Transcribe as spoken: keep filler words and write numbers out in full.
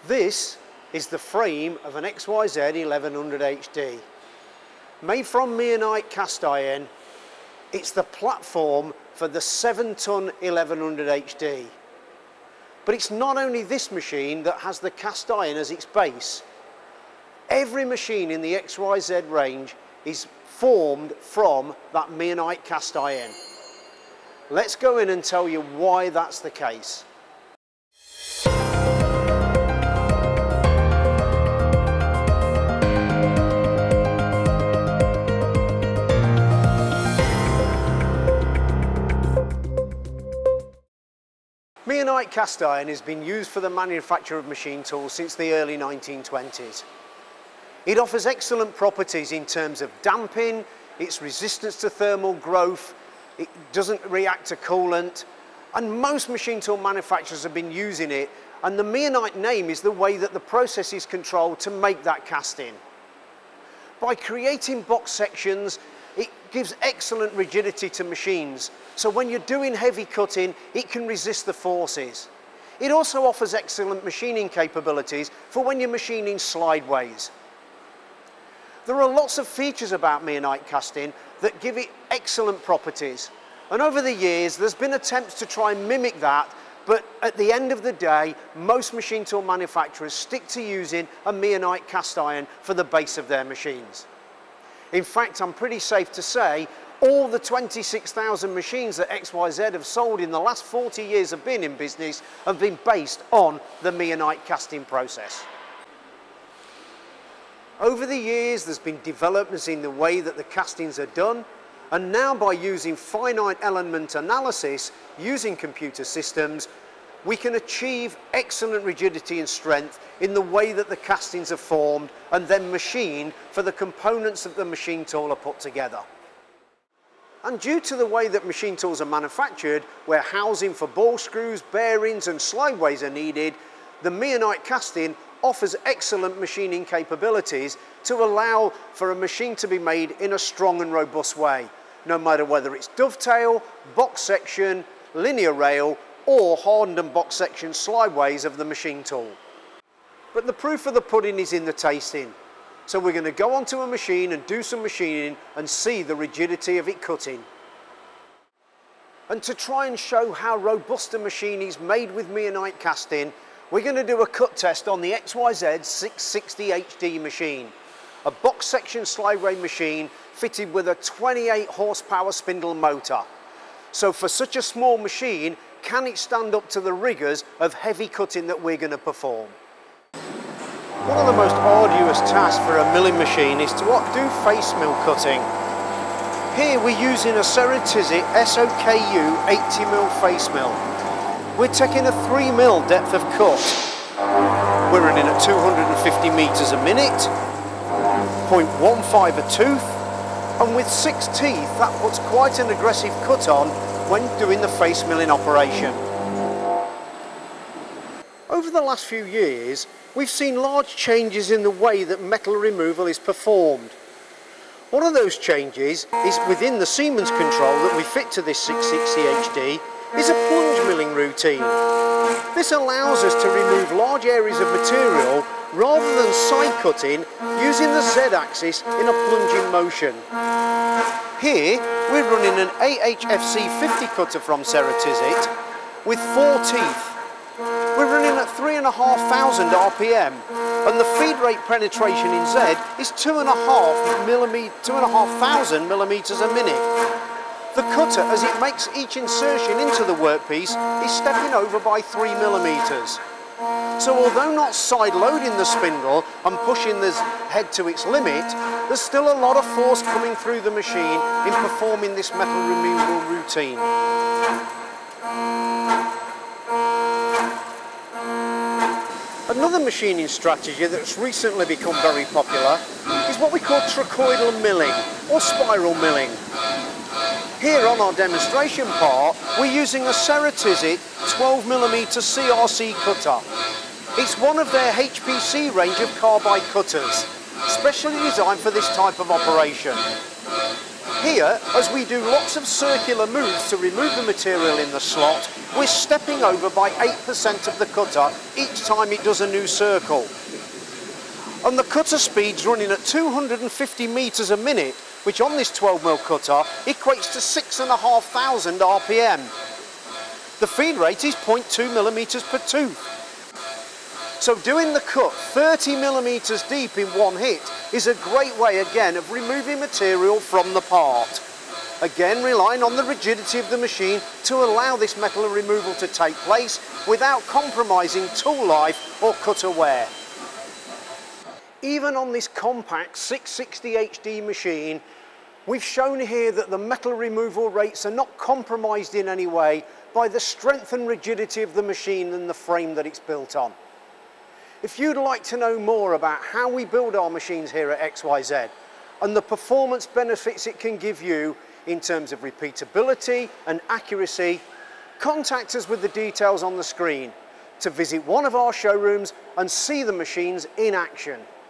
This is the frame of an X Y Z eleven hundred H D. Made from Meehanite cast iron, it's the platform for the seven ton eleven hundred H D. But it's not only this machine that has the cast iron as its base. Every machine in the X Y Z range is formed from that Meehanite cast iron. Let's go in and tell you why that's the case. Meehanite cast iron has been used for the manufacture of machine tools since the early nineteen twenties. It offers excellent properties in terms of damping, its resistance to thermal growth, it doesn't react to coolant, and most machine tool manufacturers have been using it, and the Meehanite name is the way that the process is controlled to make that casting. By creating box sections, it gives excellent rigidity to machines, so when you're doing heavy cutting, it can resist the forces. It also offers excellent machining capabilities for when you're machining slideways. There are lots of features about Meehanite casting that give it excellent properties, and over the years there's been attempts to try and mimic that, but at the end of the day most machine tool manufacturers stick to using a Meehanite cast iron for the base of their machines. In fact, I'm pretty safe to say all the twenty-six thousand machines that X Y Z have sold in the last forty years of being in business have been based on the Meehanite casting process. Over the years there's been developments in the way that the castings are done, and now by using finite element analysis using computer systems we can achieve excellent rigidity and strength in the way that the castings are formed and then machined for the components that the machine tool are put together. And due to the way that machine tools are manufactured, where housing for ball screws, bearings and slideways are needed, the Meehanite casting offers excellent machining capabilities to allow for a machine to be made in a strong and robust way, no matter whether it's dovetail, box section, linear rail or hardened and box section slideways of the machine tool. But the proof of the pudding is in the tasting. So we're going to go onto a machine and do some machining and see the rigidity of it cutting. And to try and show how robust a machine is made with Meehanite casting, we're going to do a cut test on the X Y Z six sixty H D machine, a box section slideway machine fitted with a twenty-eight horsepower spindle motor. So for such a small machine, can it stand up to the rigours of heavy cutting that we're going to perform? One of the most arduous tasks for a milling machine is to do face mill cutting. Here we're using a Ceratizit S O K U eighty mil face mill. We're taking a three mil depth of cut. We're running at two hundred fifty metres a minute, zero point one five a tooth, and with six teeth that puts quite an aggressive cut on when doing the face milling operation. Over the last few years, we've seen large changes in the way that metal removal is performed. One of those changes is within the Siemens control that we fit to this six sixty H D is a plunge milling routine. This allows us to remove large areas of material rather than side cutting using the Z-axis in a plunging motion. Here we're running an A H F C fifty cutter from Ceratizit with four teeth. We're running at three and a half thousand R P M, and the feed rate penetration in Z is two and a half millimeter, two and a half thousand millimeters a minute. The cutter, as it makes each insertion into the workpiece, is stepping over by three millimeters. So although not side loading the spindle and pushing the head to its limit, there's still a lot of force coming through the machine in performing this metal removal routine. Another machining strategy that's recently become very popular is what we call trochoidal milling or spiral milling. Here on our demonstration part, we're using a Ceratizit twelve millimeter C R C cutter. It's one of their H P C range of carbide cutters, specially designed for this type of operation. Here, as we do lots of circular moves to remove the material in the slot, we're stepping over by eight percent of the cutter each time it does a new circle. And the cutter speed's running at two hundred fifty metres a minute, which on this twelve mil cutter equates to six thousand five hundred R P M. The feed rate is zero point two millimetres per tooth. So doing the cut thirty millimetres deep in one hit is a great way again of removing material from the part. Again, relying on the rigidity of the machine to allow this metal removal to take place without compromising tool life or cutter wear. Even on this compact six sixty H D machine, we've shown here that the metal removal rates are not compromised in any way by the strength and rigidity of the machine and the frame that it's built on. If you'd like to know more about how we build our machines here at X Y Z and the performance benefits it can give you in terms of repeatability and accuracy, contact us with the details on the screen to visit one of our showrooms and see the machines in action.